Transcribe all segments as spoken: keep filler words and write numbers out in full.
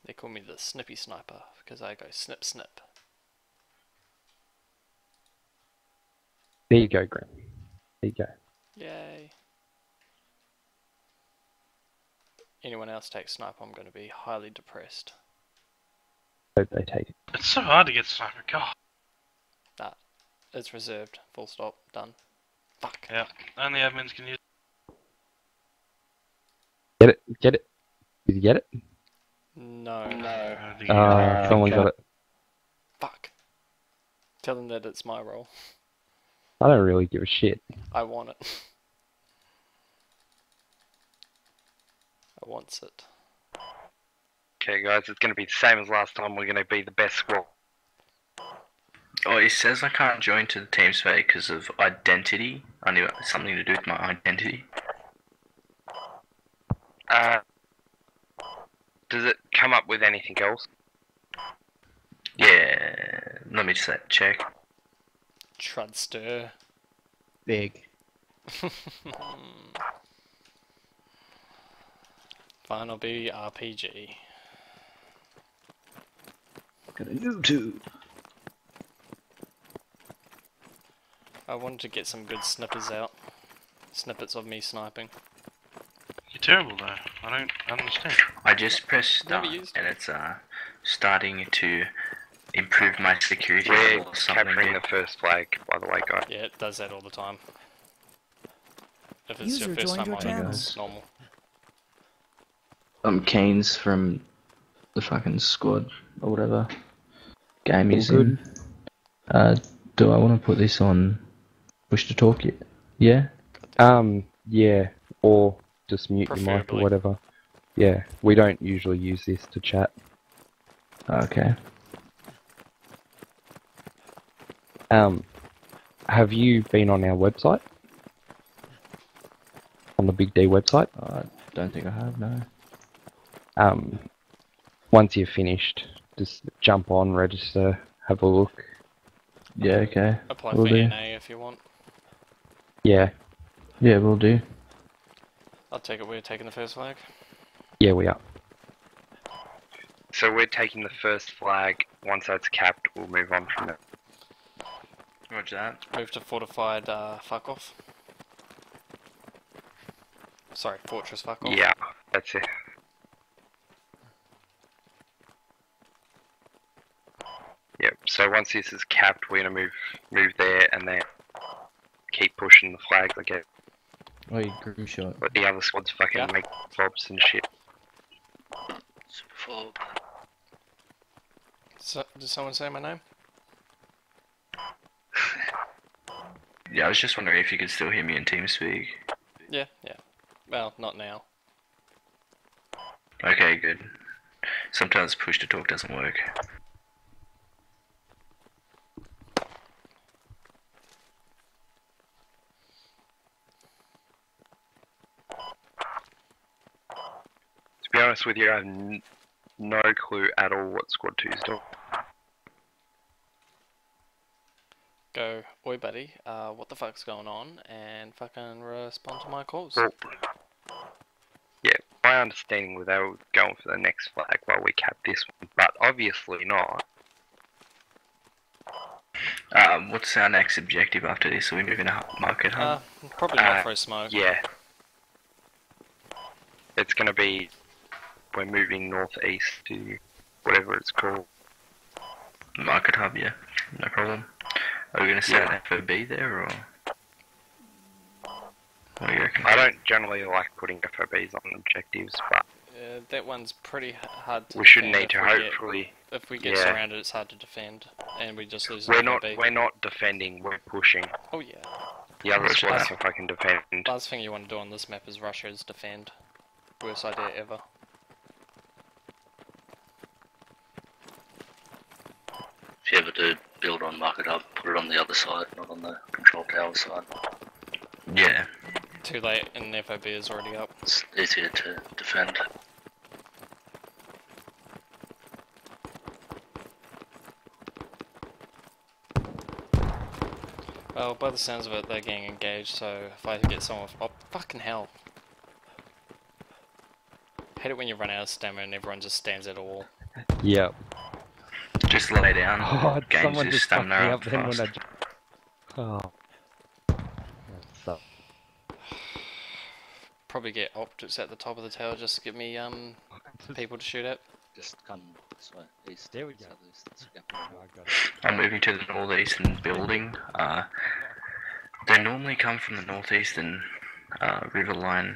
They call me the Snippy Sniper because I go snip snip. There you go, Grim. There you go. Yay. Anyone else take sniper, I'm going to be highly depressed. Hope they take it. It's so hard to get sniper. God. Nah, it's reserved. Full stop. Done. Fuck. Yeah, only admins can use. Get it? Get it? Did you get it? No. No. Ah, uh, someone okay. got it. Fuck. Tell them that it's my role. I don't really give a shit. I want it. I wants it. Okay, guys, it's going to be the same as last time. We're going to be the best squad. Oh, it says I can't join to the TeamSpeak because of identity. I knew it had something to do with my identity. Uh, does it come up with anything else? Yeah, let me just check. Trudster. Big. Fine, I'll be R P G. Got a YouTube. I wanted to get some good snippers out. Snippets of me sniping. You're terrible though. I don't understand. I just pressed Never start used and it's uh starting to improve my security We're or something. capturing the first flag, by the way, guys. Yeah, it does that all the time. If it's User your first joined time your on channel. it, it's normal. I'm Keynes from the fucking squad or whatever game All he's good. in. Uh, do I want to put this on push to talk yet? Yeah? Um, yeah, or just mute your mic or Preferably. whatever. Yeah, we don't usually use this to chat. Okay. Um, have you been on our website? On the Big D website? I don't think I have, no. Um, once you're finished, just jump on, register, have a look. Yeah, okay. Apply Will for do. N A if you want. Yeah, Yeah, we'll do. I'll take it we're taking the first flag. yeah, we are. So we're taking the first flag. Once that's capped, we'll move on from there. Roger that. Move to fortified uh, fuck off. Sorry, fortress fuck off. Yeah, that's it. Yep, so once this is capped, we're going to move move there and then keep pushing the flags, I guess. Oh, you grew shot. But the other squads fucking Yeah. make fobs and shit. Super four. So, did someone say my name? Yeah, I was just wondering if you could still hear me in TeamSpeak. Yeah, yeah. Well, not now. Okay, good. Sometimes push to talk doesn't work. To be honest with you, I have n no clue at all what Squad two is doing. Go, oi buddy, uh, what the fuck's going on? And fucking respond to my calls. Well, yeah, my understanding was they were going for the next flag while we cap this one, but obviously not. Um, what's our next objective after this? Are we moving to Market Uh, Hub? probably not Uh, for a smoke. Yeah. It's gonna be, we're moving northeast to whatever it's called. Market Hub, yeah. No problem. Are we going to set Yeah. an F O B there, or...? What do you reckon? I don't generally like putting F O Bs on objectives, but Uh, that one's pretty h- hard to we should defend need if to we get- hopefully... If we get yeah. surrounded, it's hard to defend, and we just lose an We're F O not, B. we're not defending, we're pushing. Oh yeah. The other Which squads is- can fucking defend. Last thing you want to do on this map is rush is defend. Worst idea ever. If you ever do build on Market Hub, put it on the other side, not on the control tower side. Yeah. Too late, and the F O B is already up. It's easier to defend. Well, by the sounds of it, they're getting engaged, so if I get someone... Oh, fucking hell. Hate it when you run out of stamina and everyone just stands at a wall. Yep. Just lay down. Oh, Gains someone your just fucked me stamina up then when fast. I. j- Oh. That sucks. Probably get optics at the top of the tower just to get me um people to shoot at. Just come this way, east. There we go. Southeast. Let's go. Oh, I got it. I'm moving to the northeastern building. Uh, they normally come from the northeastern uh, river line.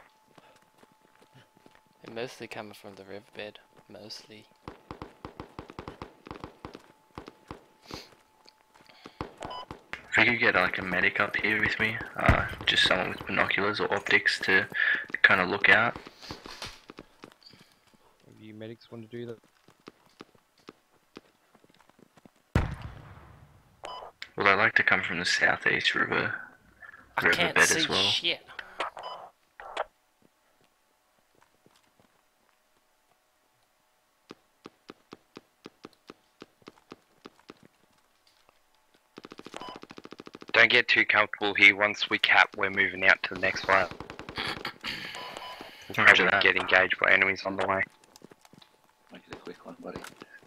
They're mostly coming from the riverbed. Mostly. If we could get like a medic up here with me, uh, just someone with binoculars or optics to kind of look out. If you medics want to do that. Well, they like to come from the southeast river I can't riverbed see as well. shit. Don't get too comfortable here. Once we cap, we're moving out to the next flight. We'll Roger probably that. get engaged by enemies on the way. Make it a quick one, buddy.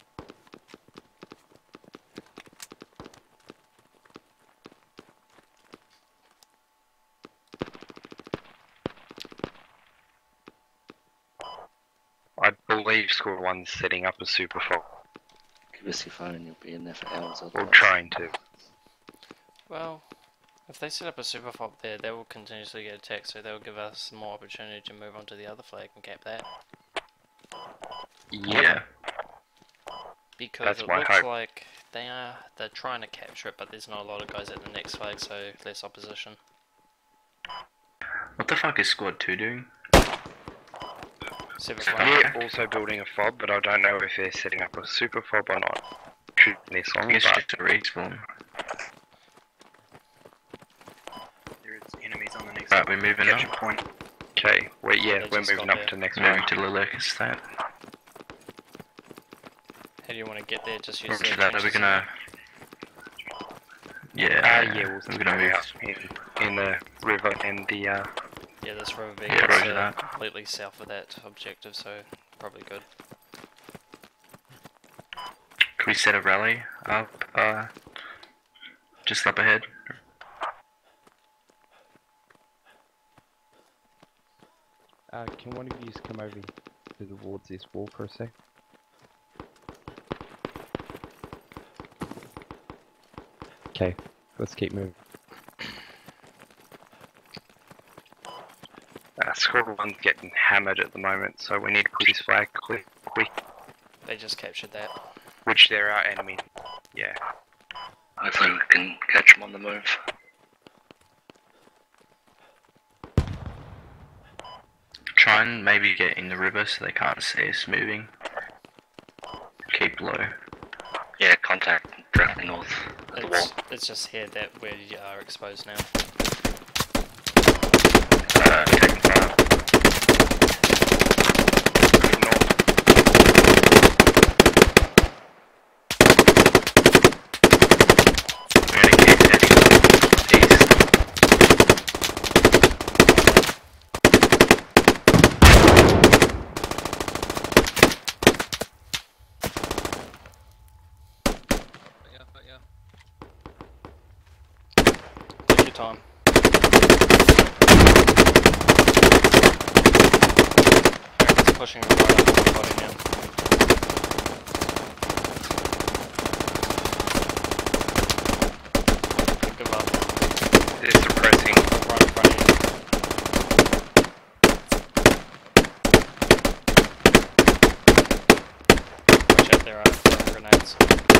I believe Squad One's setting up a super fog, Give us your phone and you'll be in there for hours. or Otherwise. trying to. Well, if they set up a super fob there, they will continuously get attacked, so they'll give us more opportunity to move on to the other flag and cap that. Yeah. Because That's it my looks hope. like they are they're trying to capture it, but there's not a lot of guys at the next flag, so less opposition. What the fuck is Squad two doing? Super Super flag. We're also building a fob, but I don't know if they're setting up a super fob or not. Shooting this I long, think it's but just a respawn. There's enemies on the next Right, we're moving up. capture point. okay, we're, yeah, They we're just moving got up there. to the next Moving one. to Lilek Estate. How do you want to get there? Just use Roger the that, are we trenches. gonna... Yeah, Uh, yeah, we'll we're gonna move... out in, in the river and the, uh, Yeah, this river Yeah, is roger uh, that. completely south of that objective, so probably good. Can we set a rally up, uh... just up ahead? Uh, can one of you just come over to towards this wall for a sec? Okay, let's keep moving. uh, Squad One's getting hammered at the moment, so we need to put this flag quick, quick, They just captured that. which they're our enemy. Yeah. Hopefully we can catch them on the move. Try and maybe get in the river so they can't see us moving. Keep low. Yeah, contact directly north at the wall. It's, it's just here that where you are exposed now. Uh, taking fire. We're gonna keep heading east. Take your time. It's pushing right up on the body now. Give up. They're suppressing. Right in front of you. Watch out there, uh, grenades.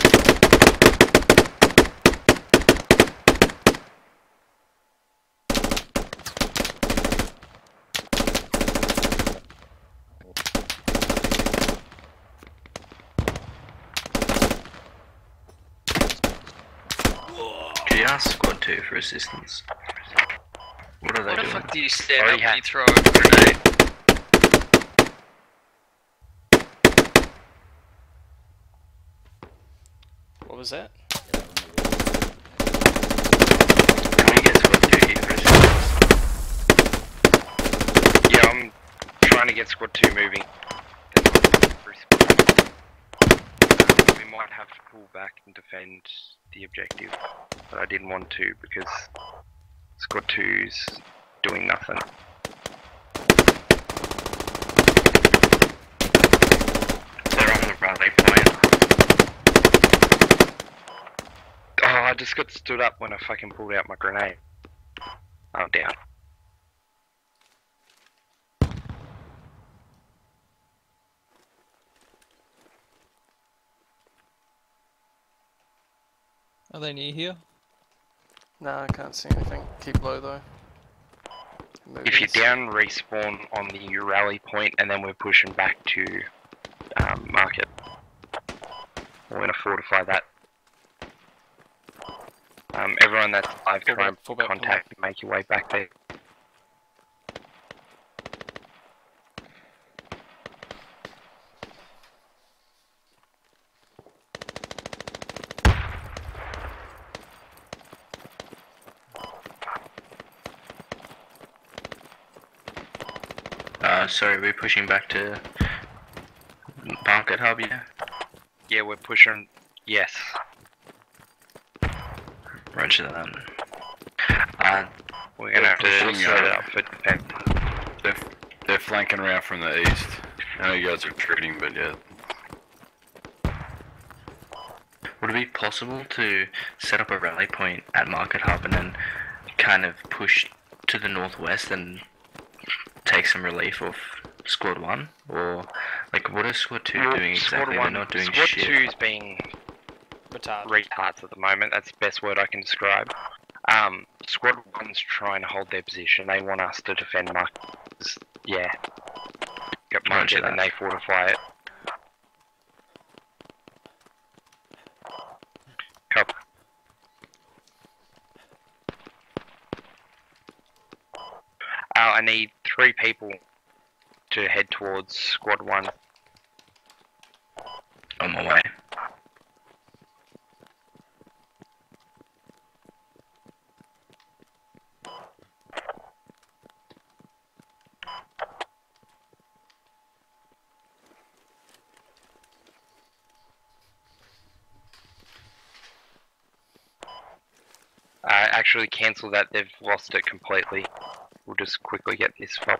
Did you ask Squad two for assistance? What are they What the doing? fuck do you stand Already up ha- when you throw a grenade? What was that? Can we get Squad two here for assistance? Yeah, I'm trying to get Squad Two moving. pull back and defend the objective, but I didn't want to because Squad two's doing nothing. They're on the rally point. Oh, I just got stood up when I fucking pulled out my grenade. I'm down. Are they near here? No, I can't see anything. Keep low though. If you're Movements. down, respawn on the rally point, and then we're pushing back to um, market. We're going to fortify that. Um, everyone that's live, Full try back, and full back, full contact and make your way back there. Uh, sorry, we're pushing back to Market Hub, yeah? Yeah, we're pushing. Yes. Roger that. Uh, We're going to have to pushing, set it uh, up for defense. They're, they're flanking around from the east. I know you guys are retreating, but yeah. would it be possible to set up a rally point at Market Hub and then kind of push to the northwest and take some relief off Squad one? Or, like, what is Squad two Well, doing Squad exactly? one, They're not doing Squad shit. two is being Retard. retards at the moment. That's the best word I can describe. Um, Squad one's trying to hold their position. They want us to defend Market. Yeah. Get Market and they fortify it. Copy. Uh, I need three people to head towards Squad one. On my way. Uh, actually cancel that, they've lost it completely. We'll just quickly get this fob.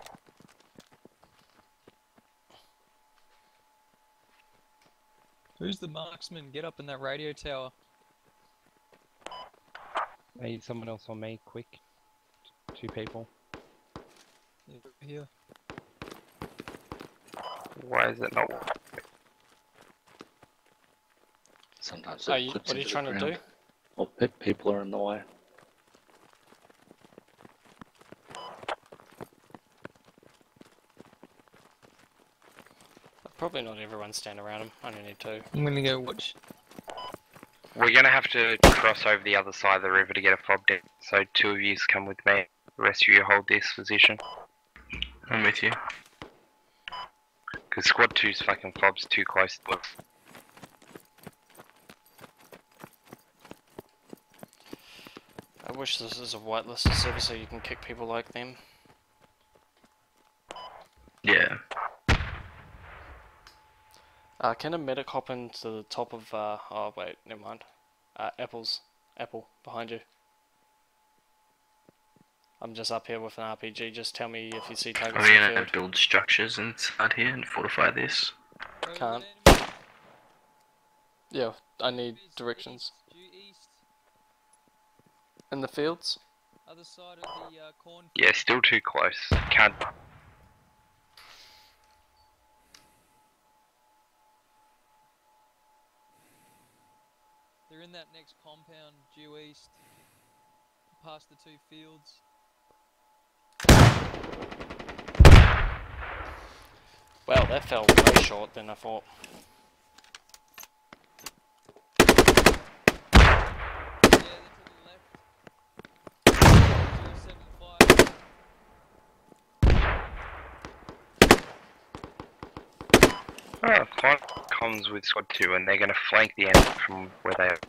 Who's the marksman? Get up in that radio tower. I need someone else on me, quick. Two people. Yeah, here. Why is it not working? Sometimes Are it you, clips what are you into trying the to ground. do? Or pe- people are in the way. Probably not everyone stand around him. I only need two. I'm gonna go watch. We're gonna have to cross over the other side of the river to get a fob down. So two of you come with me. The rest of you hold this position. I'm with you. Because Squad two's fucking fob's too close to us. I wish this is a whitelisted server so you can kick people like them. Yeah. Uh, can a medic hop into the top of, uh, oh wait, never mind. Uh, apples. Apple, behind you. I'm just up here with an R P G, just tell me if you see Are targets we in the gonna field. build structures inside here and fortify this? Can't. Yeah, I need directions. Due east, In the fields? other side of the uh, corn. Yeah, still too close. Can't. They're in that next compound, due east, past the two fields. Well, that fell way short than I thought. Yeah, they're to the left. zero seven five. Oh, fine. Comms with Squad two, and they're gonna flank the enemy from where they are.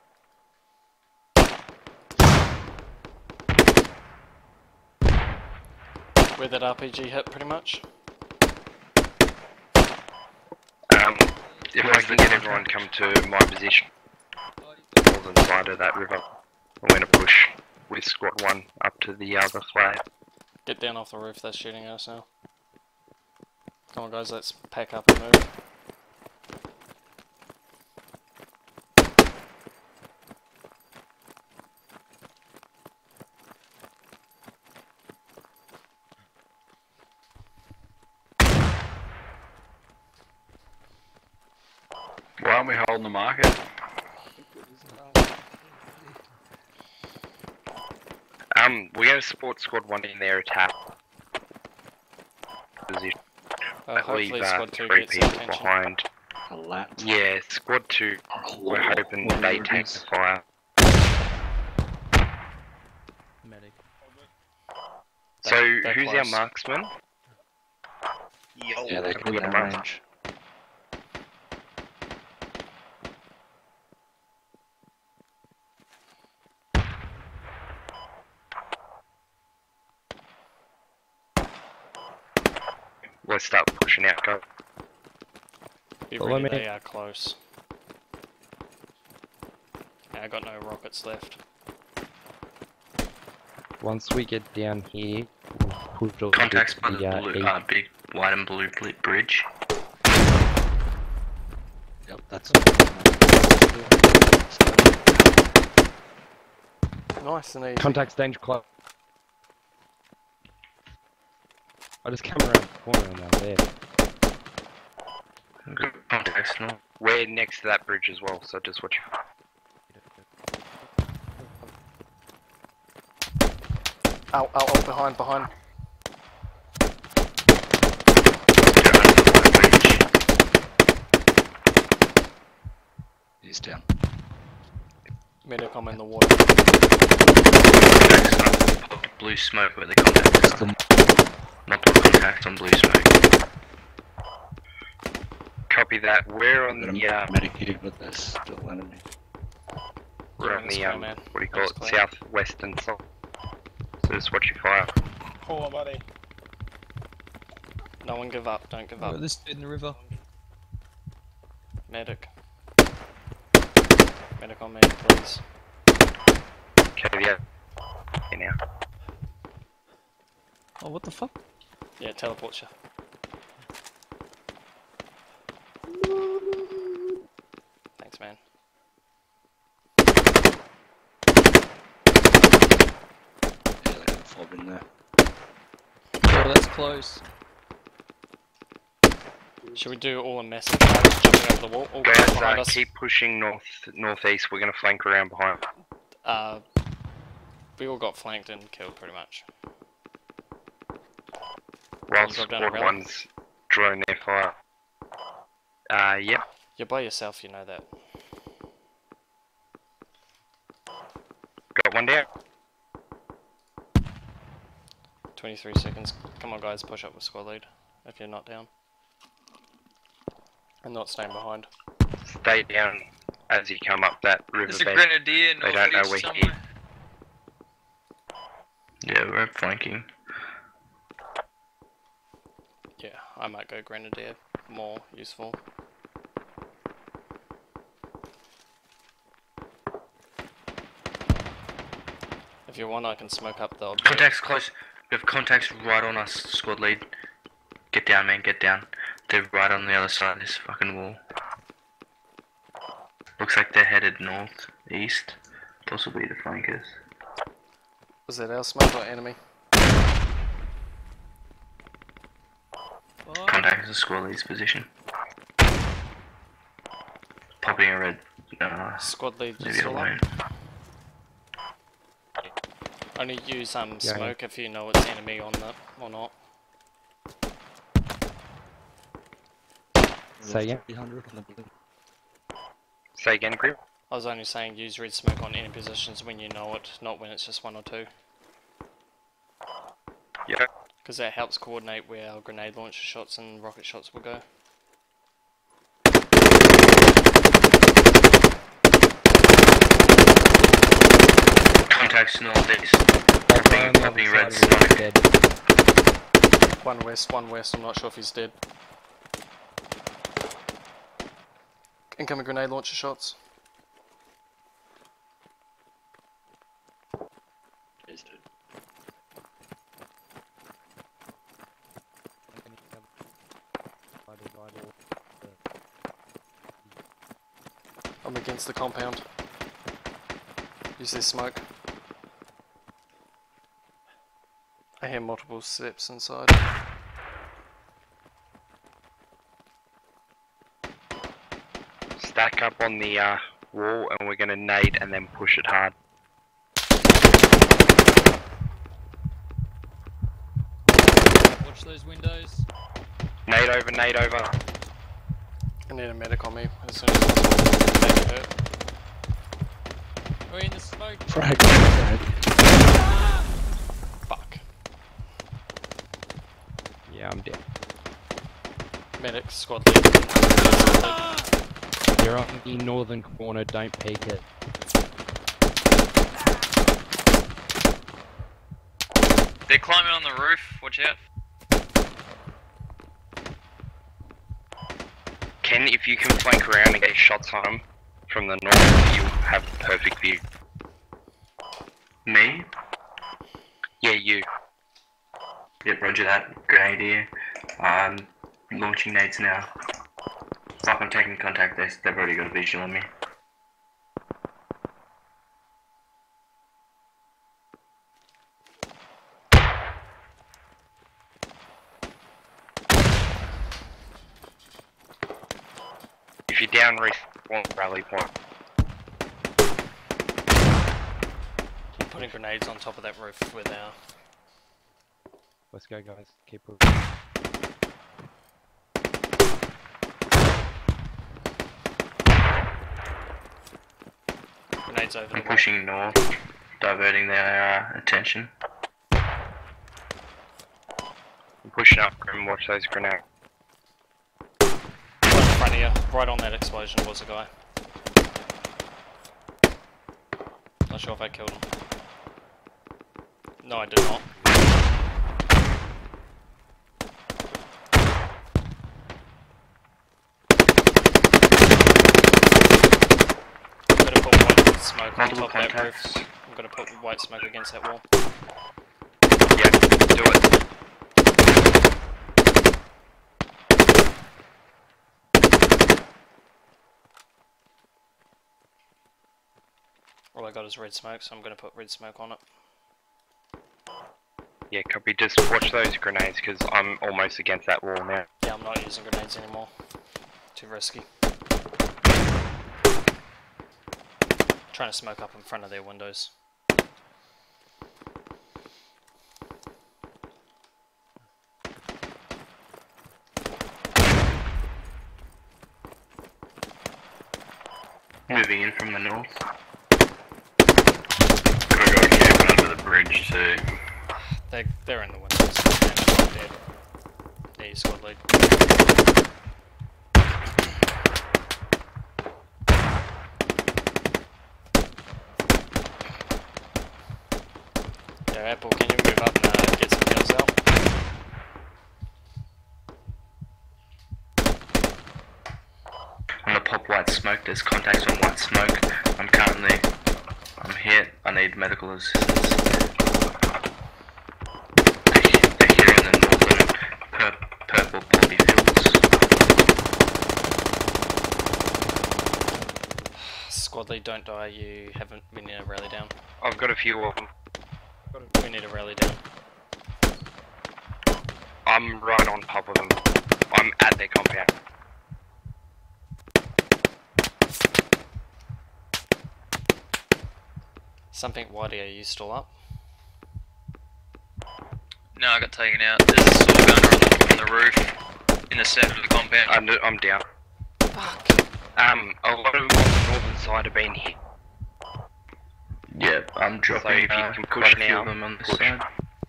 Where that R P G hit, pretty much. Um, If I can get everyone come to my position, northern side of that river, I'm going to push with squad one up to the other flag. Get down off the roof, they're shooting at us now. Come on guys, let's pack up and move. Why aren't we holding the market? Um, we're going to support squad one in their attack position. Uh, But hopefully leave uh, squad two three gets people attention. behind. A lot. Yeah, squad two, we're hoping they take the fire. Medic. So, they're who's our close. marksman? Yo. Yeah, they Have can we get got a in mark? range. Let's start pushing out, go. Be Follow ready, me. they are close. Yeah, I got no rockets left. Once we get down here, we'll push all Contacts by the the uh, blue, east. uh, big white and blue bl- bridge. Yep, that's Nice and easy. Contacts danger close. I just came around the corner and they're there. Good contacts, no. We're next to that bridge as well, so just watch your... Ow, ow, ow, behind, behind. He's down. Medic, I'm in the water. Contacts on pop blue smoke where the contacts are. Not the contacts on blue smoke. Copy that. We're on Got the, a uh, medic here, but there's still enemy. we're Yeah, on that's the, clear, um, man. what do you call That's it, clear. southwestern side. So just watch your fire. Hold on, buddy. No one give up, don't give Oh, up. this bit in the river. Medic. Medic on me, please. Okay, yeah. Okay, now. Oh, what the fuck? Yeah, teleport you. Thanks, man. Yeah, they got a fob in there. Oh, that's close. Should we do all a massive charge jumping over the wall? Oh, Guys, behind uh, us. keep pushing north, northeast. We're gonna flank around behind. Uh, we all got flanked and killed pretty much. While You drop down a squad rail? one's drawing their fire. Uh, yep. You're by yourself, you know that. Got one down. twenty-three seconds. Come on, guys, push up with squad lead if you're not down. And not staying behind. Stay down as you come up that There's a riverbed. grenadier They don't know northeast we're somewhere. Yeah, we're flanking. Yeah, I might go grenadier. More useful. If you want, I can smoke up the object. Contacts close. We have contacts right on us, squad lead. Get down, man, get down. They're right on the other side of this fucking wall. Looks like they're headed north, east. Possibly the flankers. Was that our smoke or enemy? Oh, Contact is a squad lead's position. Popping a red. Uh, Squad lead maybe still alone. up. Only use um Yeah. smoke if you know it's enemy on the or not. Say again? three hundred on the blue. Say again, Grim. I was only saying use red smoke on enemy positions when you know it, not when it's just one or two. Yeah. Because that helps coordinate where our grenade launcher shots and rocket shots will go. Contacts northeast. That guy on the Popping other red side was smoke. dead. One west, one west, I'm not sure if he's dead. Incoming grenade launcher shots. Cheers, dude. I'm against the compound. Use this smoke. I hear multiple steps inside. Stack up on the uh, wall and we're gonna nade and then push it hard. Watch those windows. Nade over, nade over. I need a medic on me as soon as possible. Make it hurt. We're in the smoke. Frag, frag. Fuck. Yeah, I'm dead. Medic, squad lead. Squad lead. You're on the northern corner, don't peek it. They're climbing on the roof, watch out. Ken, if you can flank around and get shots on them from the north, you'll have a perfect view. Me? Yeah, you. Yep, roger that. Grenade here. Um, launching nades now. Stop and taking contact. They, they've already got a visual on me. If you're down, respawn rally point. Keep putting grenades on top of that roof where they are. Let's go, guys. Keep moving. Grenades over the I'm wall. pushing north, diverting their uh, attention. I'm pushing up and watch those grenades. Right in front of you, right on that explosion was a guy. Not sure if I killed him. No, I did not. I'm gonna put white smoke on Multiple top of that contacts. roof. I'm gonna put white smoke against that wall. Yeah, do it. All I got is red smoke, so I'm gonna put red smoke on it. Yeah, copy. Just watch those grenades because I'm almost against that wall now. Yeah, I'm not using grenades anymore. Too risky. Trying to smoke up in front of their windows. Moving in from the north. Got a guy camping under the bridge too. They, they're in the windows. They're dead. Yeah, you squad lead. Yeah, Apple, can you move up and uh, get some kills out? I'm gonna pop white smoke. There's contacts on white smoke. I'm currently, I'm hit. I need medical assistance. They're here in the northern pur purple poppy fields. Squad lead, don't die. You haven't. We need to rally down. I've got a few of them. We need to rally down. I'm right on top of them. I'm at their compound. Something Whitey, are you still up? No, I got taken out. There's a saw gunner on the, on the roof in the centre of the compound. I'm, I'm down. Fuck. Um, a lot of them on the northern side have been hit. Yeah, I'm dropping So if you uh, can quite push a few now, of them on this push. side.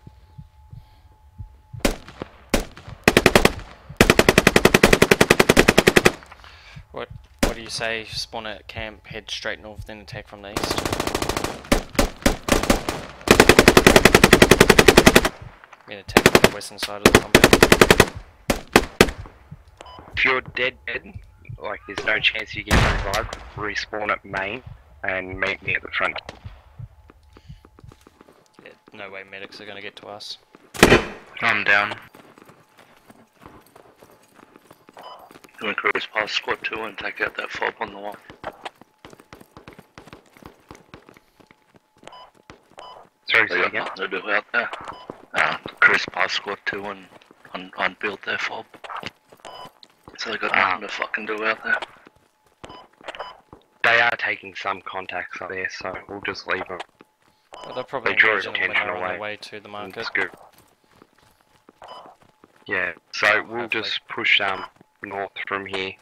What What do you say? Spawn at camp, head straight north, then attack from the east. I'm gonna attack from the western side of the compound. If you're dead, dead, like, there's no chance you get revived. Respawn at main and meet me at the front. Yeah, no way medics are gonna get to us. I'm down. You want to cruise past squad two and take out that fob on the wall. Sorry, They say got again? nothing to do out there. Uh, cruise past squad two and un unbuild their fob. So they got Ah. nothing to fucking do out there. They are taking some contacts up there, so we'll just leave them. Well, they'll probably They draw engage them when attention they're on their away. way to the and market. scoop. Yeah, so we'll Hopefully. just push um north from here.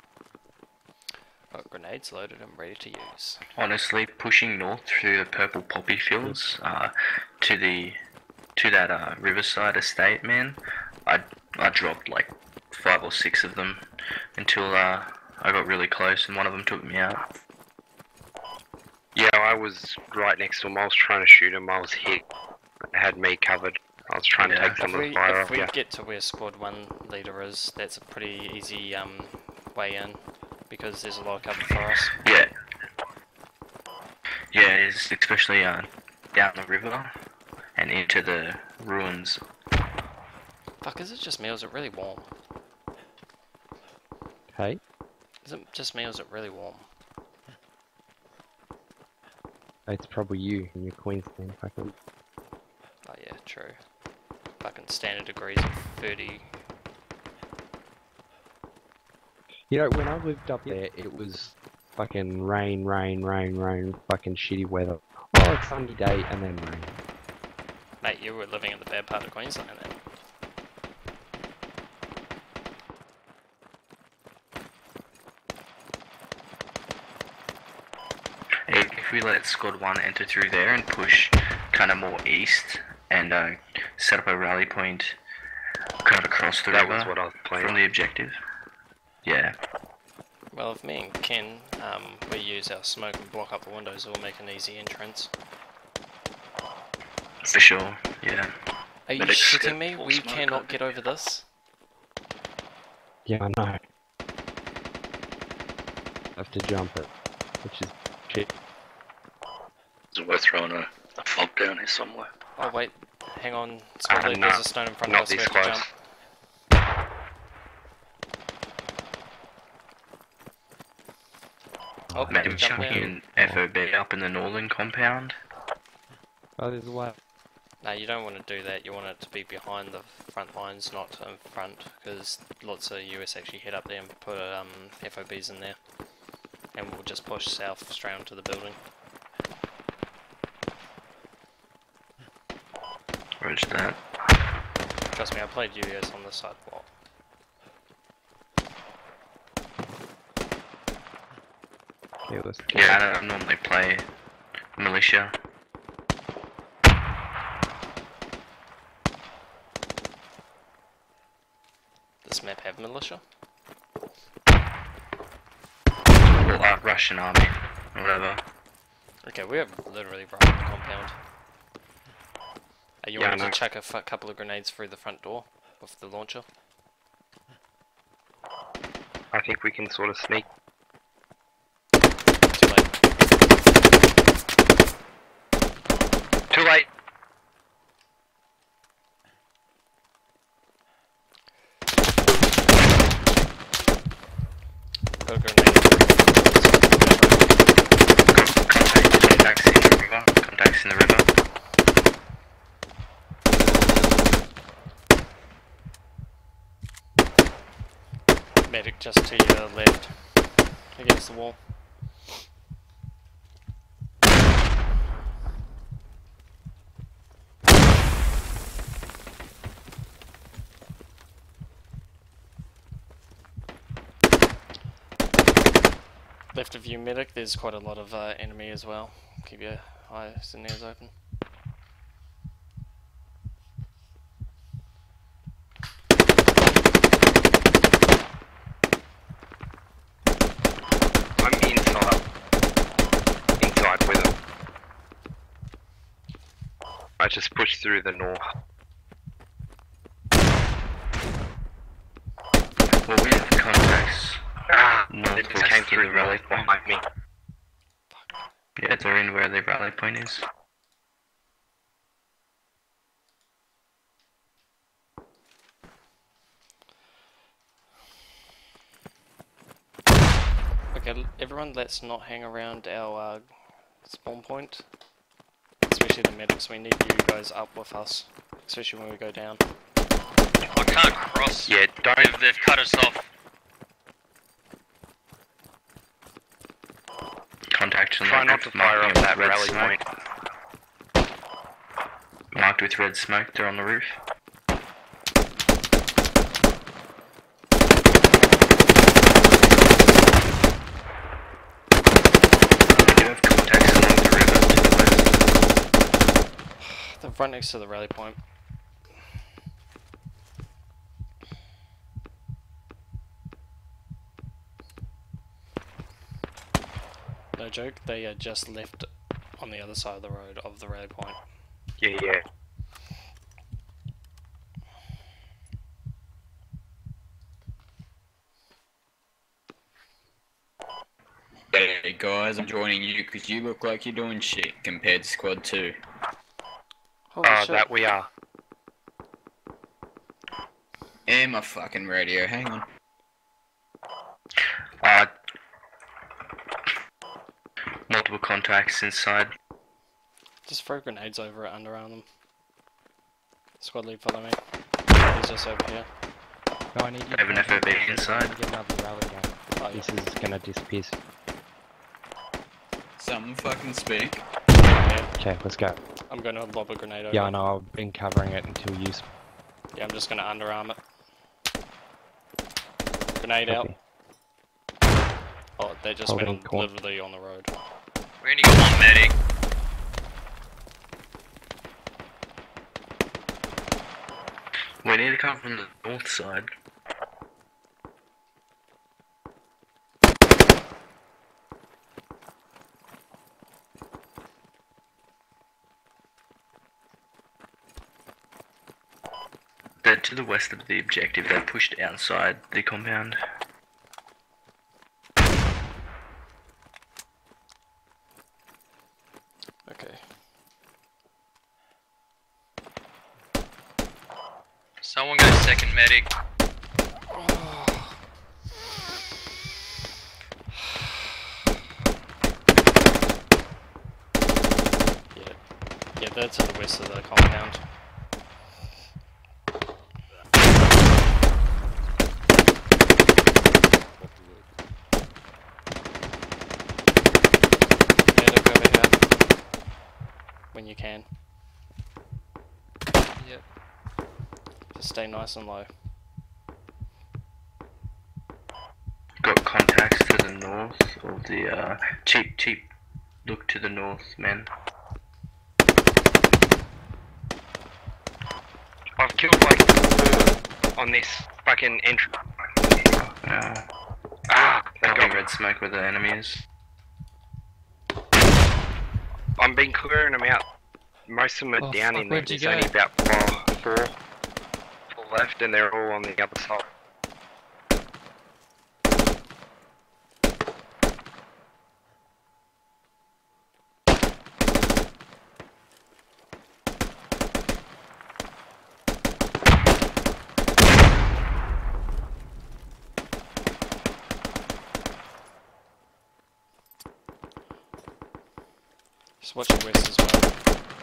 Got grenades loaded and ready to use. Honestly, pushing north through the purple poppy fields uh, to the to that uh, Riverside estate, man, I I dropped like five or six of them until uh, I got really close and one of them took me out. Yeah, I was right next to him. I was trying to shoot him. I was hit. It had me covered. I was trying Yeah. to take some If of we, the fire if off. we Yeah. get to where squad one leader is, that's a pretty easy um, way in, because there's a lot of cover for us. Yeah. Yeah, it is, especially uh, down the river and into the ruins. Fuck, is it just me or is it really warm? Hey? Is it just me or is it really warm? It's probably you and your Queensland fucking. Oh yeah, true. Fucking standard degrees of thirty. You know, when I lived up there, it was fucking rain, rain, rain, rain, fucking shitty weather. Oh, it's sunny day and then rain. Mate, you were living in the bad part of Queensland then. If we let squad one enter through there and push kind of more east and uh, set up a rally point kind of across the That river was what I was from planning. the objective. Yeah. Well, if me and Ken, um, we use our smoke and block up the windows, it will make an easy entrance. For sure, yeah. Are you Medics shitting get me? full We smoke cannot up. get over this? Yeah, I know. I have to jump it, which is shit. Is it worth throwing a, a fob down here somewhere? Oh wait, hang on. Squad Uh, lead, no, there's a stone in front not of us, we this have to close. jump. Oh, Maybe we jump chucking down. an F O B up in the northern compound. Oh, there's a way. No, you don't want to do that. You want it to be behind the front lines, not in front, because lots of U S actually head up there and put um, F O Bs in there. And we'll just push south straight onto the building. Roger that. Trust me, I played U S on this side a lot. Yeah, let's Yeah, I don't normally play militia. This map have militia? Well, uh, Russian army, or whatever. Okay, we are literally right in the compound. Are you Yeah, I wanting know. to chuck a f couple of grenades through the front door with the launcher? I think we can sort of sneak. Too late. Too late. Got a grenade. Contacts in the river. Contacts in the river. Medic just to your left. Against the wall. Left of you, medic, there's quite a lot of uh, enemy as well. Keep your eyes and ears open. I'm inside. Inside with him. I just pushed through the north. Well, we have contacts Ah, just came through the rally behind me. Yeah, they're in where the rally point is. Okay, l- everyone, let's not hang around our uh, spawn point. Especially the medics, we need you guys up with us. Especially when we go down. I can't cross. Yeah, don't. They've, they've cut us off. Contact to Try not to fire up that red rally smoke. point. Marked with red smoke, they're on the roof. We do have contacts along the river to the west. They're right next to the rally point. No joke, they are just left on the other side of the road of the rally point. Yeah, yeah. Hey guys, I'm joining you because you look like you're doing shit compared to squad two. Holy Uh, shit. that we are. And my fucking radio, hang on. Uh, multiple contacts inside. Just throw grenades over it, underarm them. Squad lead, follow me. He's just over here. No, I need you I have an F O B inside. to get another rally gun. Oh, This is gonna disappear. Someone fucking speak. yeah. Okay, let's go. I'm gonna lob a grenade over Yeah, I it. know, I've been covering it until you... sp- Yeah, I'm just gonna underarm it. Grenade out. Copy. Oh, they just Hold went on, on, corn. literally on the road. We only got one medic. We need to come from the north side. They're to the west of the objective. They pushed outside the compound. Okay. Someone go second medic. Yeah. Yeah, they're to the west of the compound. Medic over here. When you can. Yep. Just stay nice and low. Got contacts to the north of the uh, cheap, cheap. Look to the north, men. I've killed like four on this fucking entry. Uh, Ah, they got got red smoke where the enemy is. I'm been clearing them out. Most of them are Oh, down fuck, in there. where'd you There's only go? about four, four, four left, and they're all on the other side. Just watch your west as well.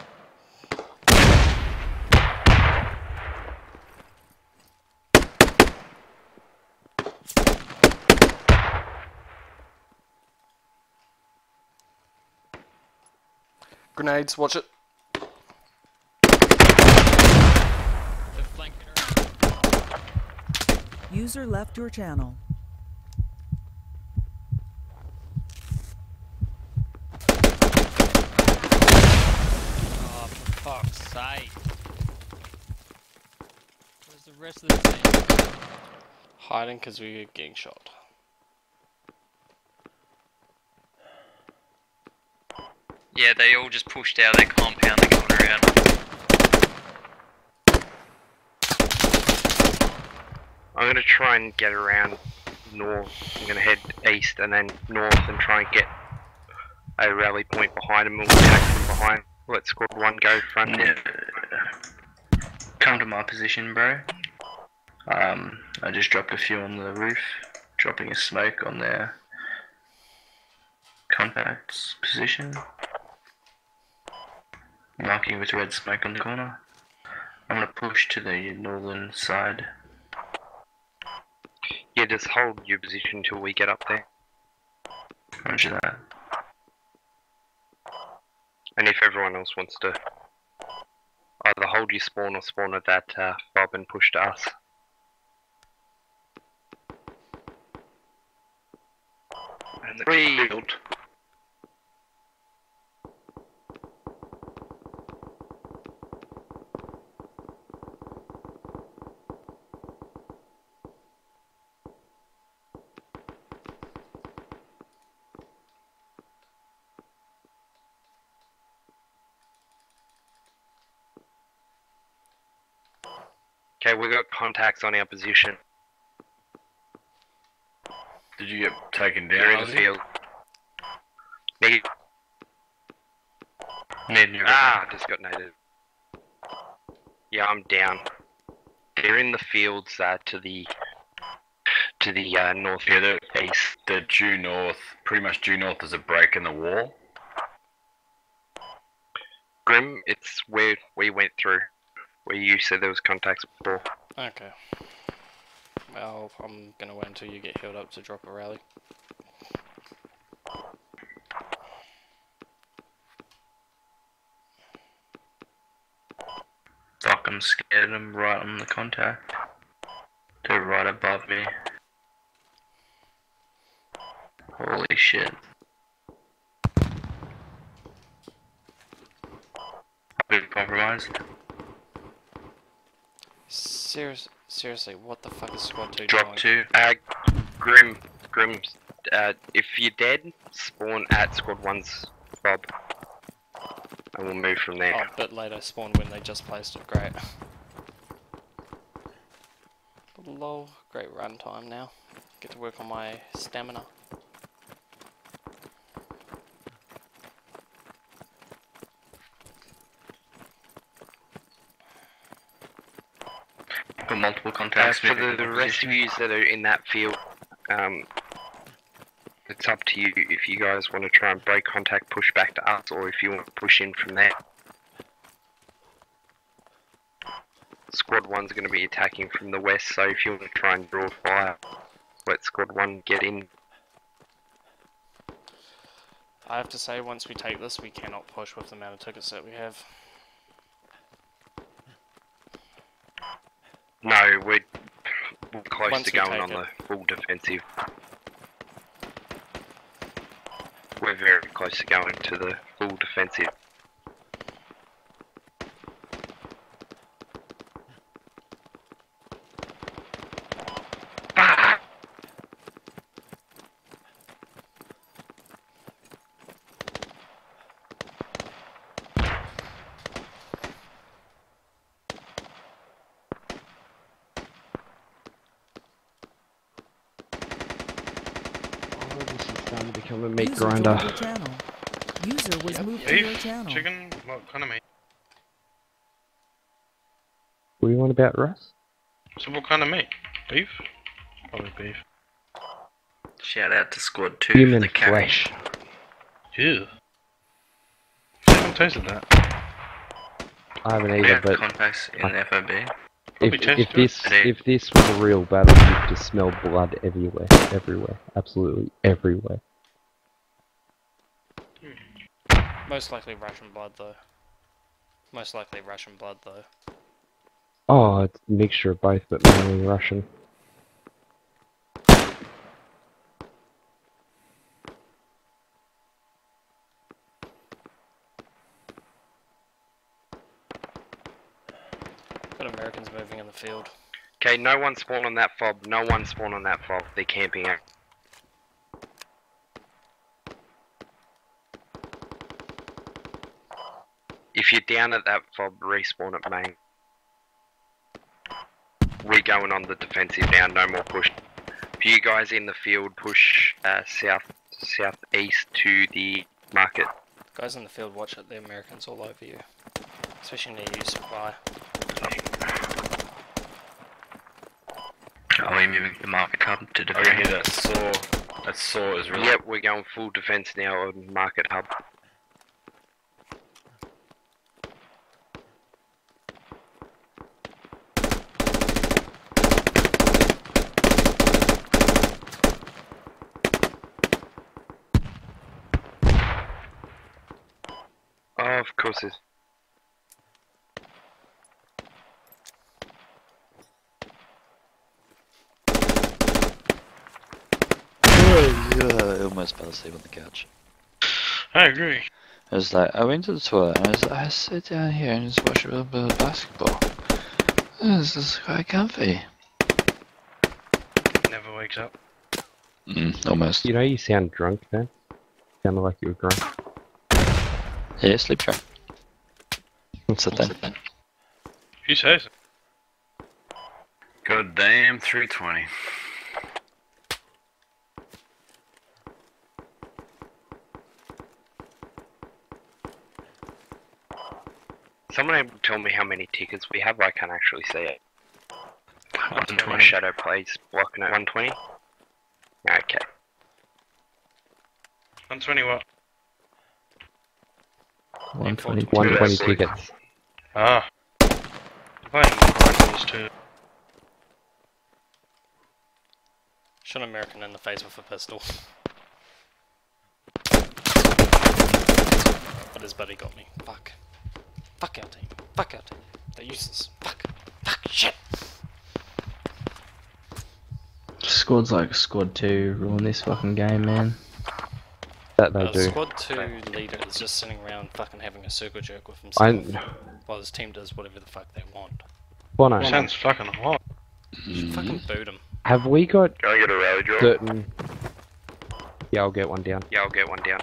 Grenades, watch it. They're flanking around. User left your channel. Oh, for fuck's sake. Where's the rest of the team? Hiding because we were getting shot. Yeah, they all just pushed out of their compound. They're coming around. I'm gonna try and get around north. I'm going to head east and then north and try and get a rally point behind them. We'll attack from behind. Let squad one go front. Yeah. Come to my position, bro. Um, I just dropped a few on the roof, dropping a smoke on their contacts position. Marking with red smoke on the corner. I'm gonna push to the northern side. Yeah, just hold your position till we get up there. Roger that. And if everyone else wants to either hold your spawn or spawn at that uh, fob and push to us. And the Three. field. Okay, we got contacts on our position. Did you get taken They're in down? the field. Negative. Need new Ah, I just got naded. Yeah, I'm down. They're in the fields uh, to the to the uh, north Yeah, they're, they're due north. Pretty much due north. There's a break in the wall. Grim, it's where we went through, where you said there was contacts before. Okay. Well, I'm gonna wait until you get healed up to drop a rally. Fuck, I'm scared. I'm right on the contact. They're right above me. Holy shit. I've been compromised. Serious, seriously, what the fuck is squad two Drop doing? two. Uh, Grim, Grim, uh, if you're dead, spawn at squad one's fob. And we'll move from there. Oh, but later spawn when they just placed it, great. Lol, great run time now. Get to work on my stamina. Got multiple Uh, contacts. for moving the, the in rest of position. you that are in that field, um, it's up to you if you guys want to try and break contact, push back to us, or if you want to push in from there. Squad one's going to be attacking from the west, so if you want to try and draw fire, let squad one get in. I have to say, once we take this, we cannot push with the amount of tickets that we have. No, we're, we're close Once to we going take on it. the full defensive. We're very close to going to the full defensive. Ah! Oh, this is starting to become a meat User grinder. joined your channel. User was moved to your Beef, channel. chicken, what kind of meat? What do you want about Russ? So what kind of meat? Beef? Probably beef. Shout out to squad two for Human the carry. flesh. Ew. I haven't tasted that. I haven't We either, have but contacts in the F O B. if, Probably tasted if this it. if this was a real battle, you'd just smell blood everywhere, everywhere, absolutely everywhere. Most likely Russian blood, though. Most likely Russian blood, though. Oh, it's a mixture of both, but mainly Russian. Got Americans moving in the field. Okay, no one spawn on that fob, no one spawn on that fob, they're camping out. If you're down at that fob, respawn at main. We're going on the defensive now, no more push. You guys in the field push uh, south southeast to the market. Guys in the field, watch it. The Americans all over you, especially near you, supply. Are we moving the market hub to I defend? can hear that saw. That saw is really. Yep, we're going full defense now on market hub. Oh, of course it's... I almost fell asleep on the couch. I agree. I was like, I went to the toilet and I was like, I sit down here and just watch a little bit of basketball. This is quite comfy. Never wakes up. Mm, almost. You know you sound drunk then? Sounded like you were drunk. Yeah, sleep track. What's that then? He says it. God damn, three twenty. Someone able to tell me how many tickets we have? I can't actually see it. one My twenty. shadow plays blocking at one twenty. Okay. one twenty what? one twenty. one twenty tickets. Ah. Playing rifles too. Shot an American in the face with a pistol. But his buddy got me. Fuck. Fuck our team. Fuck our team. They're useless. Fuck. Fuck. Shit. Squad's like squad two ruling this fucking game, man. That they Uh, do. squad two leader is just sitting around fucking having a circle jerk with I. himself while his team does whatever the fuck they want. Bono, Sounds fucking hot. Should fucking boot him. have we got Can I get a rally draw? certain... Yeah, I'll get one down. Yeah, I'll get one down.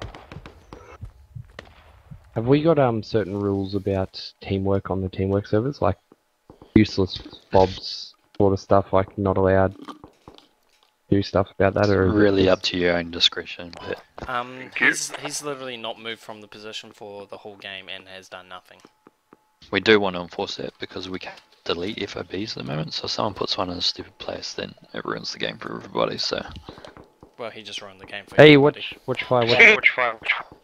Have we got um certain rules about teamwork on the teamwork servers, like useless fobs sort of stuff, like not allowed to do stuff about that, or is it Really just- up to your own discretion, but Um, he's, he's literally not moved from the position for the whole game and has done nothing. we do want to enforce that because we can't delete F O Bs at the moment, so if someone puts one in a stupid place, then it ruins the game for everybody, so... Well, he just ruined the game for Hey, everybody. watch, watch fire, watch. Which fire? Which fire?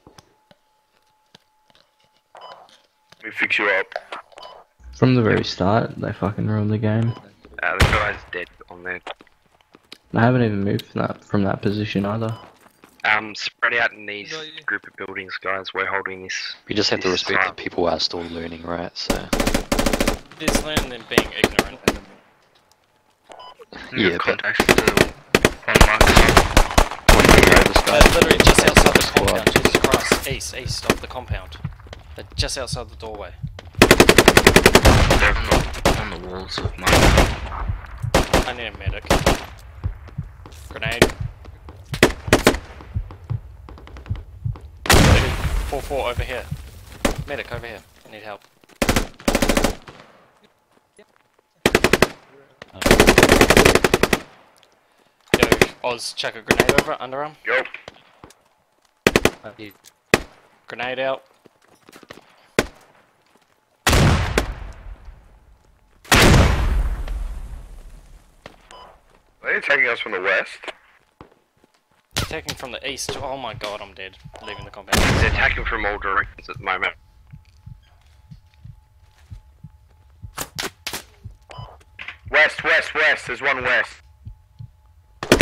Let me fix you up. From the very start, they fucking ruined the game. Uh, the guy's dead on there. I haven't even moved from that from that position either. Um, spread out in these Got you. group of buildings, guys. We're holding this. We just have to this respect time. that people are still learning, right, so... There's learning than being ignorant. You Yeah, have but contacts with the one market hub. when we go this Uh, guy... literally just outside the squad. compound, Jesus Christ. East, east of the compound. They're just outside the doorway. They're on the, on the walls of market hub. I need a medic. Grenade. four four over here. Medic over here. I need help. Yo, Oz, chuck a grenade over, underarm. Yo. Grenade out. Are they attacking us from the west? Attacking from the east. Oh my god, I'm dead. Leaving the compound. They're attacking from all directions at the moment. West, west, west. There's one west. Uh,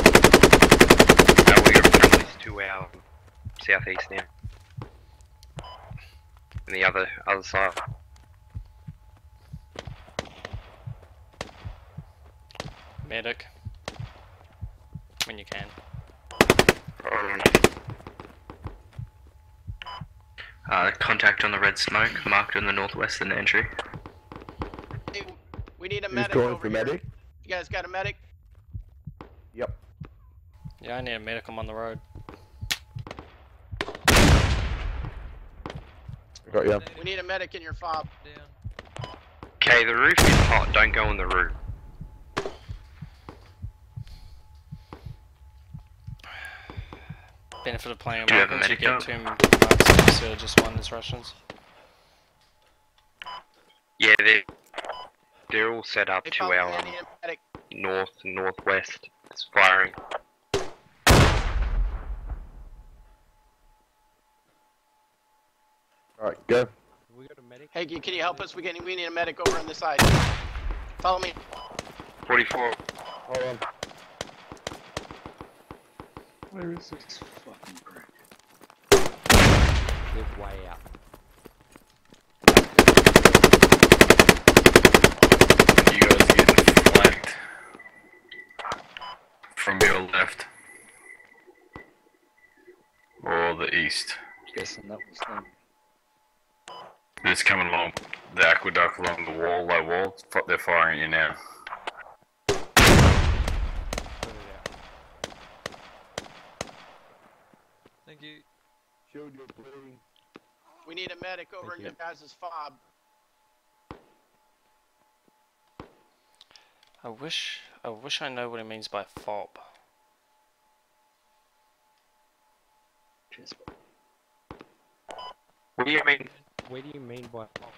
we got friendlies to our southeast now. And the other other side. Medic. When you can. Um, Uh, contact on the red smoke, marked in the northwest in the entry. Hey, we need a Who's medic going over for here. medic? You guys got a medic? Yep. Yeah, I need a medic. I'm on the road. I got you. We need a medic in your fob. Down. Okay, the roof is hot. Don't go on the roof. Benefit of playing Do you have a Americans, you medic get two marks instead of just one as Russians. Yeah, they're, they're all set up Hey, to Falcon, our I um, need a medic. north and northwest. It's firing. Alright, go. We got a medic. Hey, can can you help us? We get we need a medic over on this side. Follow me. forty-four. Hold on. Where is this fucking brick? Live way out. You guys are getting flanked from your left or the east. Guessing that was them. It's coming along the aqueduct along the wall, low wall. F- They're firing at you now. Thank you. Shield your bleeding. We need a medic over in you. your guys' fob. I wish I wish I know what it means by fob. What do you mean? What do you mean by fob?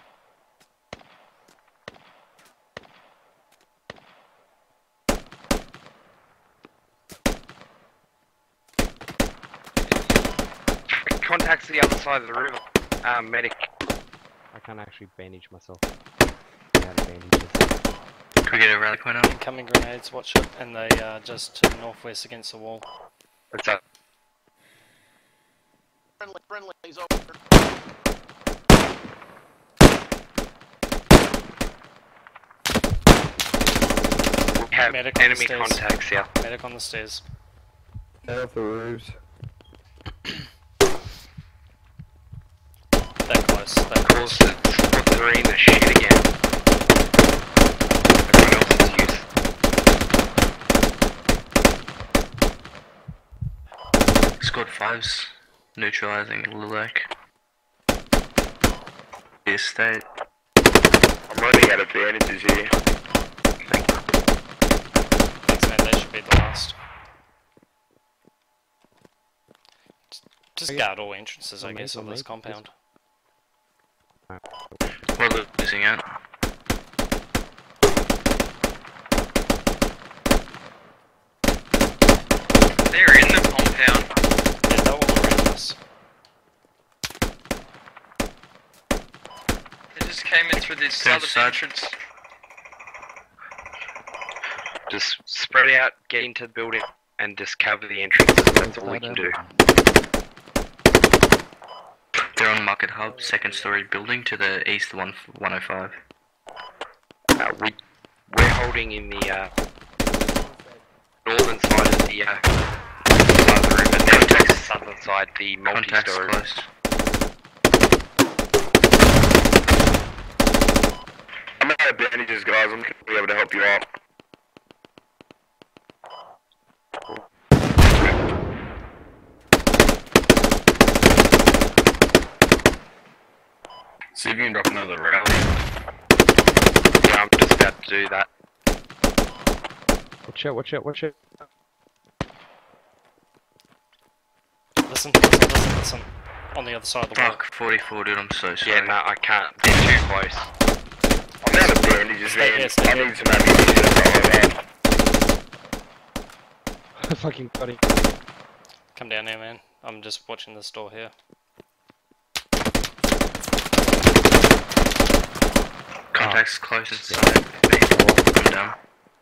Contacts the other side of the river. Um, medic. I can't actually bandage myself. I'm out of bandages. Can we get a rally point up? Incoming grenades, watch it, and they are just to the northwest against the wall. What's up? Friendly, friendly's over. We have Medic on the enemy stairs. contacts here. Medic on the stairs. Get off the roofs. They're close. They're Of close. course, it's squad three in the shit again. Everyone else is used. Squad five's neutralizing Lulak. The estate. I'm running out of bandages here. Thanks, man. They should be the last. Just- Just guard all entrances, I Don't guess, make- of don't this make- compound. We're losing out. They're in the compound. Yeah, they're all around us. They just came in through this There's southern side- entrance. Just spread out, get into the building, and just cover the entrances. That's all we can do. They're on Market Hub, second story building to the east one one oh five. Uh, we we're holding in the uh, northern side of the uh, side of the river. They're the southern side, the Contacts multi-story. close. I'm out of bandages, guys. I'm gonna be able to help you out. See if you can drop another rally. Yeah, I'm just about to do that. Watch out, watch out, watch out. Listen, listen, listen, listen. On the other side of the wall. Fuck, forty-four, dude, I'm so sorry. Yeah, no, I can't. They're too close. I'm out of bandages, Stay man. here, stay I here. need some ammunition. That's all I have. I fucking got him. Come down here, man. I'm just watching this door here. Contacts closest side. I'm down.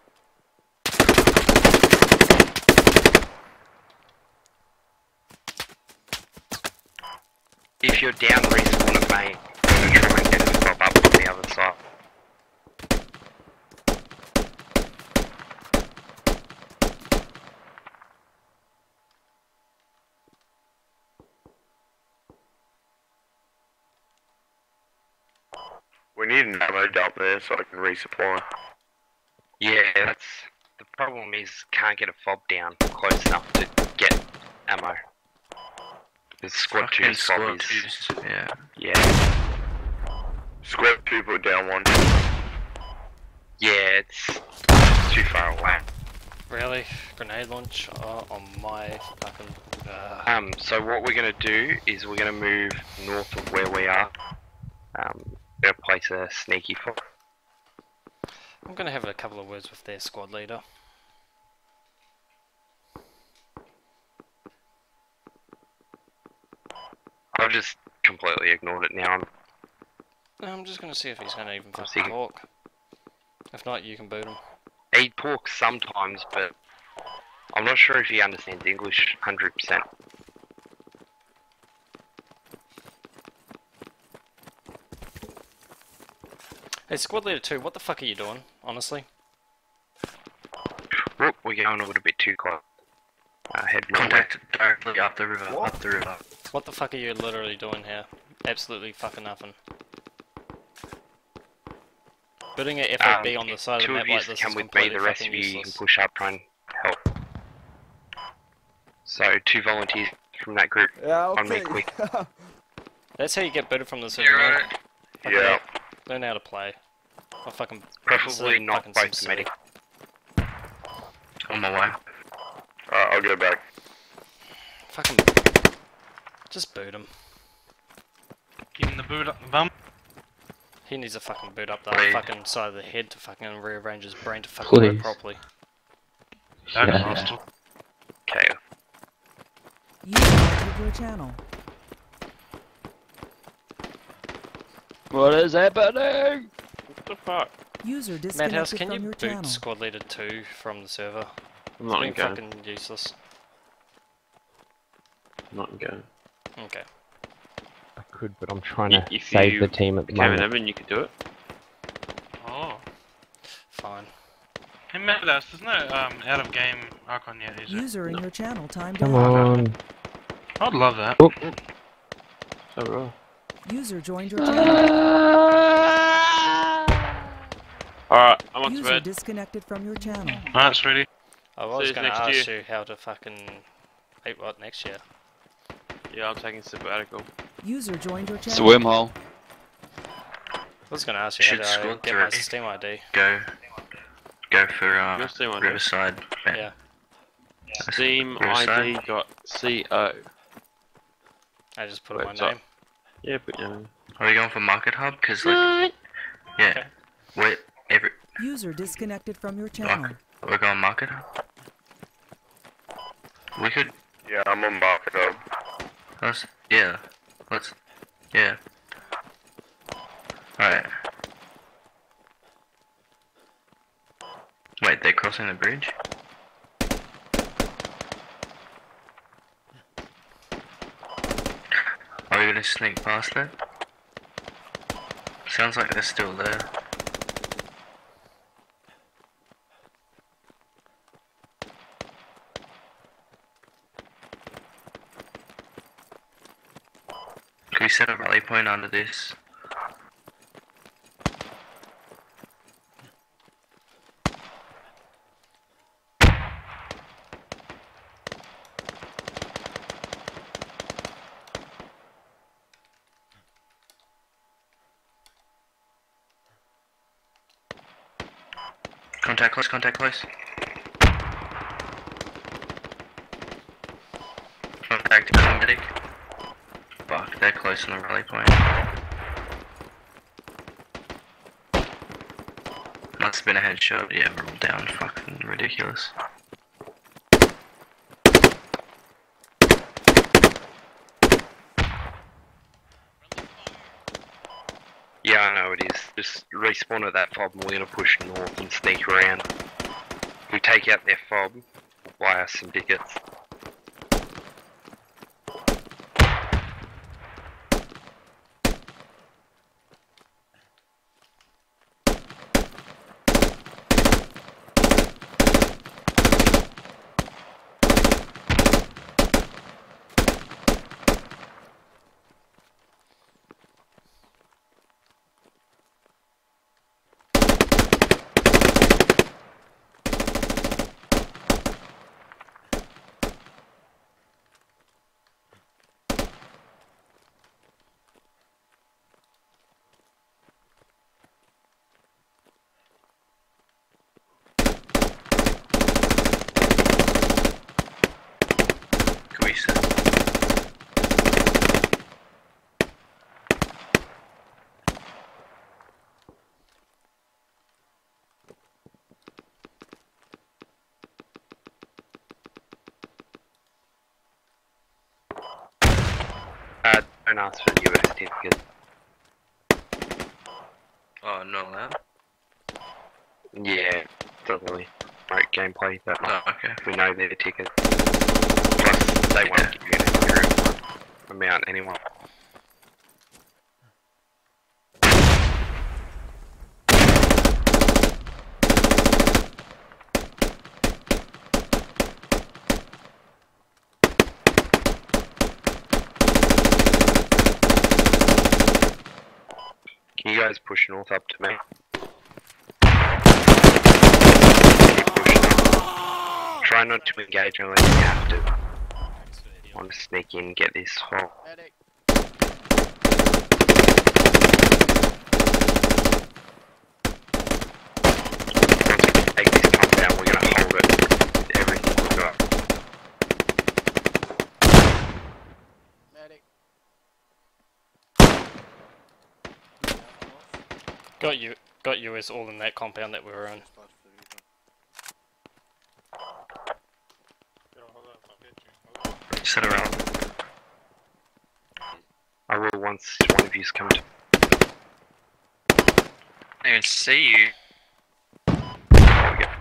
If you're down respawn at main, I'm gonna try and get it to pop up on the other side. We need an ammo dump there so I can resupply. Yeah, that's the problem. Is can't get a fob down close enough to get ammo. The squad two Fucking fob squad is twos, yeah. yeah, Squad two put down one. yeah. It's too far away. Really? Grenade launch oh, on my fucking. Uh, Um, so what we're gonna do is we're gonna move north of where we are. Um, we're gonna place a sneaky fob. I'm gonna have a couple of words with their squad leader. I've just completely ignored it now. I'm, I'm just gonna see if he's gonna even I'm fucking sick. talk. If not, you can boot him. He talks sometimes, but I'm not sure if he understands English one hundred percent. Hey, squad leader two, what the fuck are you doing? Honestly. Whoop, we're going a little bit too close. Uh, head north. Contact directly up the river, up the river. What the fuck are you literally doing here? Absolutely fucking nothing. Putting an F O B Um, on the side of two the of map you like this come is with me, completely the rest fucking of you can useless. push up, try and help. So, two volunteers from that group Yeah, on me okay. quick. That's how you get booted from the server. You're man. right. Fucking Yeah. Learn how to play. I'll fucking Preferably this is not fucking both some medic. On my way. Uh, I'll go back. Fucking just boot him. Give him the boot up the bum. He needs to fucking boot up the Please. fucking side of the head to fucking rearrange his brain to fucking work Please. properly. That's Yeah. hostile. Okay. You entered your channel. What is happening? What the fuck? User Madhouse, disconnected can you from your boot channel. squad leader two from the server? I'm not in It's game. been fucking useless. Not in game. Okay. I could, but I'm trying Y- to if save you the team at the became an moment. admin, you could do it. Oh. Fine. Hey, Madhouse, there's no um, out of game icon yet, is there? User in your channel timed Come out. on. I'd love that. Oh, So raw. User joined your channel. Alright, I'm on to User bed. disconnected from your channel. Alright, sweetie. I See was you gonna next ask year. you how to fucking wait what next year. Yeah, I'm taking sabbatical. User joined your It's a channel. wormhole. I was gonna ask you Should how to squad get my three. Steam I D. Go. Go for uh, Your Steam I D. Riverside. Yeah. Steam Riverside. I D dot co. I just put in my Website. name. Yeah, but yeah. Are we going for Market Hub? Cause like, yeah, Okay. wait, every User disconnected from your channel. we're going Market Hub. We could, Yeah, I'm on Market Hub. let's, yeah, let's, yeah. Alright. Wait, they're crossing the bridge? Are we gonna sneak past that? Sounds like they're still there. Can we set a rally point under this? Contact close, contact close. Contact medic. Fuck, they're close on the rally point. Must have been a headshot. Yeah, we're all down. Fucking ridiculous. Yeah, I know it is. Just respawn at that fob and we're gonna push north and sneak around. We take out their fob, buy us some tickets. Don't ask for U S tickets. Oh, not allowed? Yeah, doesn't really promote gameplay that much. Oh, okay. We know they're tickets. Plus, they won't give you an accurate amount anyway. Can you guys push north up to me? Keep pushing up. Try not to engage unless you have to. I want to sneak in and get this hole. Medic. Once we take this compound, we're going to hold it with everything we've got. Medic. Got you. Got U S all in that compound that we were in. Set around. I will once one of you's come to. I don't even see you. There we go.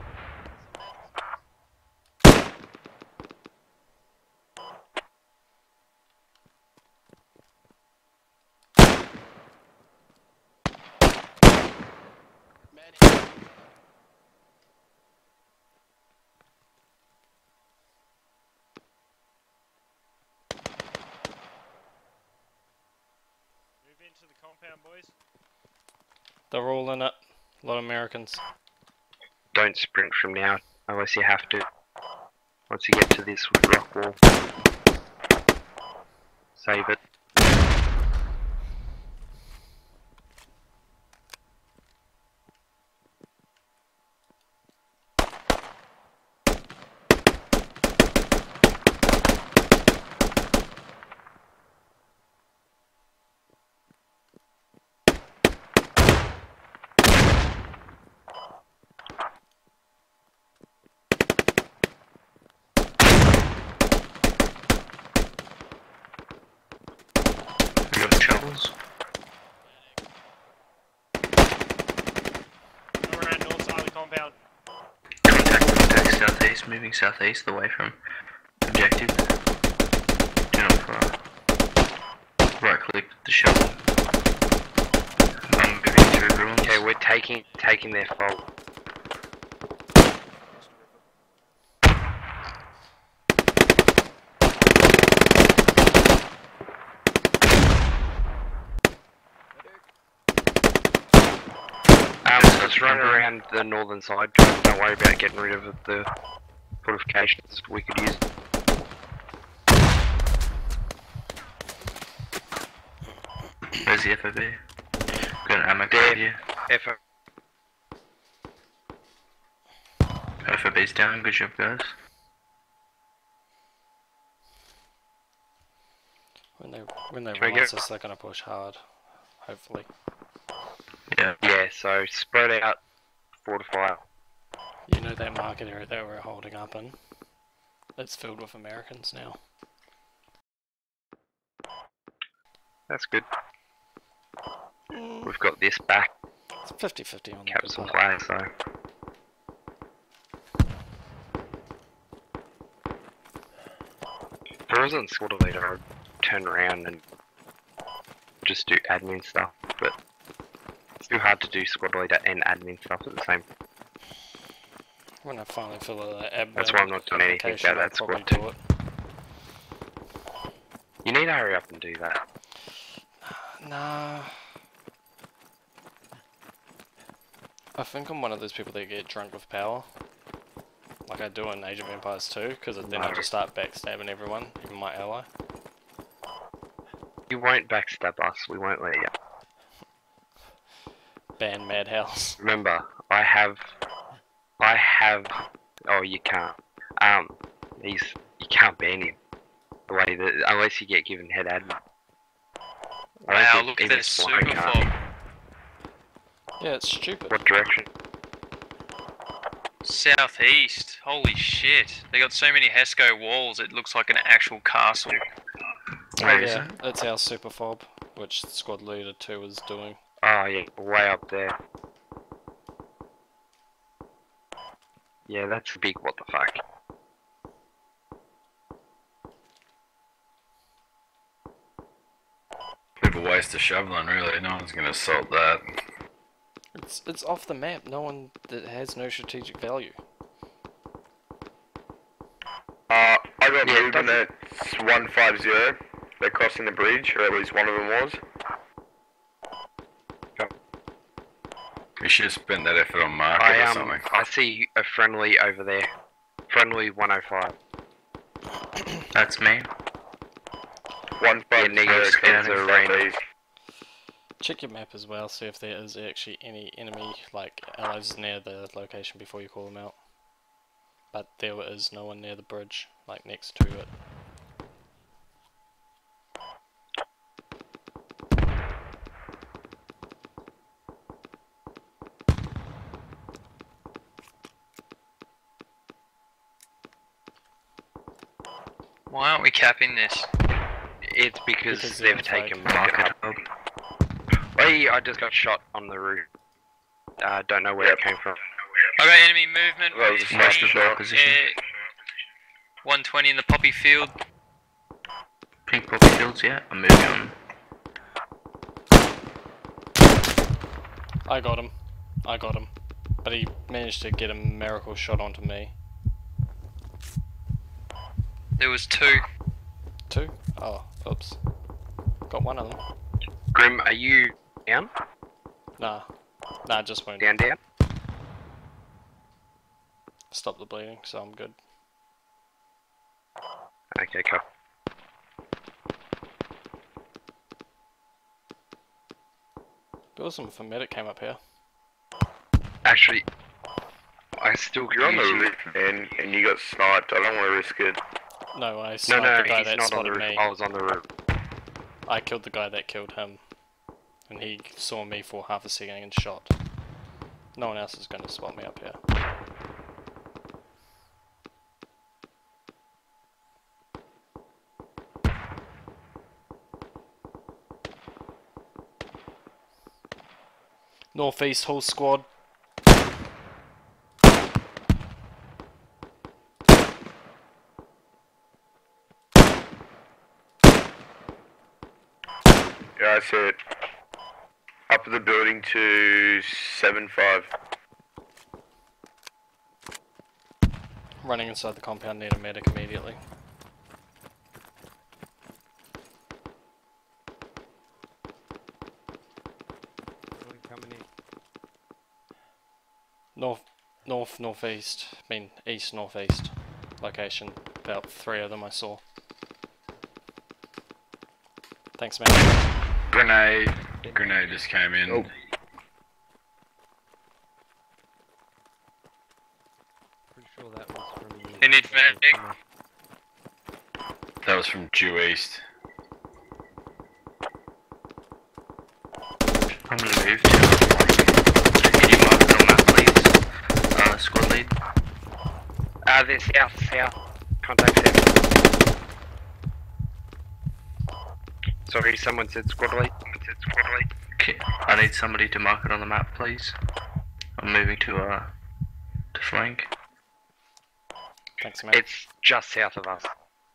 Medic. Move into the compound, boys. They're all in it. A lot of Americans. Don't sprint from now unless you have to. Once you get to this rock wall, save it. You got shovels? Go around north side of the compound. Contact, contact southeast, moving southeast away from objective. Do not fire. Right click the shovel. I'm moving through ruins. Okay, we're taking taking their fault. Um, let's run around the northern side. Don't worry about getting rid of the fortifications. We could use. Where's the F O B? Got an ammo There. card here. F O. F O B's down, good job guys. When they when they Can we realize get- this, they're gonna push hard. Hopefully. Yeah. Yeah, so spread out, fortify. You know that market area that we're holding up in? It's filled with Americans now. That's good. We've got this back. It's fifty fifty on the Caps good in part. play, so. If I wasn't squad leader, I'd turn around and just do admin stuff, but it's too hard to do squad leader and admin stuff at the same time. When I finally fill the admin That's why I'm not doing anything application, about I'll that probably squad do it. You need to hurry up and do that. Nah. I think I'm one of those people that get drunk with power. Like I do in Age of Empires two, because then I No. just start backstabbing everyone, even my ally. You won't backstab us, we won't let you. Ban Madhouse. Remember, I have, I have, oh you can't, um, he's, you can't ban him, the way that, unless you get given head admin. I don't Wow, think look at even this Sly super can't. fob. Yeah, it's stupid. What direction? Southeast. Holy shit. They got so many Hesco walls, it looks like an actual castle. Oh, Where is yeah, it? it's our super fob, which squad leader two is doing. Oh yeah, way up there. Yeah, that's a big what the fuck. Bit of a waste of shoveling, really. No one's gonna assault that. It's it's off the map. No one that has no strategic value. Uh, I got Yeah, movement at one five zero. They're crossing the bridge, or at least one of them was. We should have spent that effort on market I or um, something. I see a friendly over there. Friendly one oh five. That's me. One Yeah, five negative zero, Spencer crossing Rain. southeast. Check your map as well, see if there is actually any enemy, like, allies near the location before you call them out. But there is no one near the bridge, like, next to it. Why aren't we capping this? It's because, Because they've they're taken like- market hub. Hey, I just got shot on the roof. Uh, don't know where it came from. I got enemy movement. That was a one flash twenty, shot. Position. uh, one twenty in the poppy field. Pink poppy fields, yeah. I'm moving on. I got him. I got him. But he managed to get a miracle shot onto me. There was two. Two? Oh, oops. Got one of them. Grim, are you down? Nah. Nah, just wounded. Down, down? Stop the bleeding, so I'm good. Okay, cool. Be awesome if a medic came up here. Actually, I still You're on the use you- roof, man, and you got sniped. I don't want to risk it. No, I No, sniped no, the guy he's that not on the spotted roof. me. I was on the roof. I killed the guy that killed him. And he saw me for half a second and shot. No one else is going to spot me up here. Northeast whole squad. Yeah, I see it. Up the building to seven five. Running inside the compound, need a medic immediately. Coming in. North, north, northeast. I mean, east, northeast location. About three of them I saw. Thanks, man. Grenade. Grenade just came in. Oh. Pretty sure that was from the. They need medic. That was from due east. I'm gonna move to. Can you mark it on map, please? Uh, squad lead. Uh, they're south, south. Contact south. Sorry, someone said squad lead. Someone said squad lead. Okay, I need somebody to mark it on the map, please. I'm moving to uh to flank. Thanks, man. It's just south of us.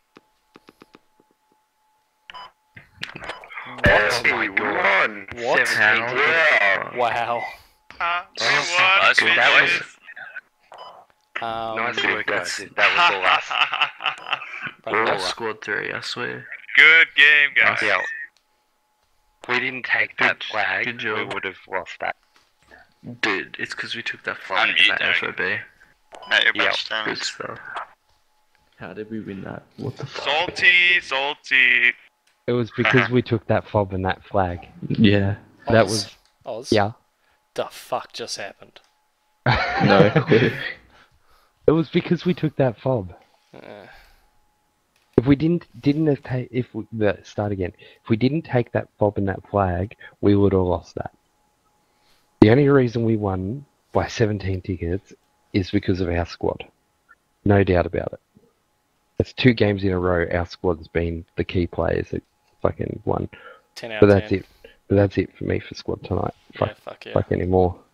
Oh my god. What? seventeen. Wow. Wow. Uh, Oh, nice good. one, That boys. Um, Nice work, guys. That was all us. right, That's squad three, I swear. Good game, guys. Yeah. We didn't take that Good- flag, good we job. would have lost that. Dude, it's because we took that flag Unmute, that Derek. F O B. At your Yeah, best Good stance. stuff. How did we win that? What the fuck? Salty, salty. It was because we took that fob and that flag. Yeah. That Oz. was Oz? yeah. The fuck just happened? No clue. It was because we took that fob. Uh, If we didn't didn't take if we the, start again. If we didn't take that fob and that flag, we would have lost that. The only reason we won by seventeen tickets is because of our squad. No doubt about it. It's two games in a row. Our squad's been the key players that fucking won. ten out But of that's ten. it. But that's it for me for squad tonight. Yeah, Fuck, fuck yeah. fuck anymore.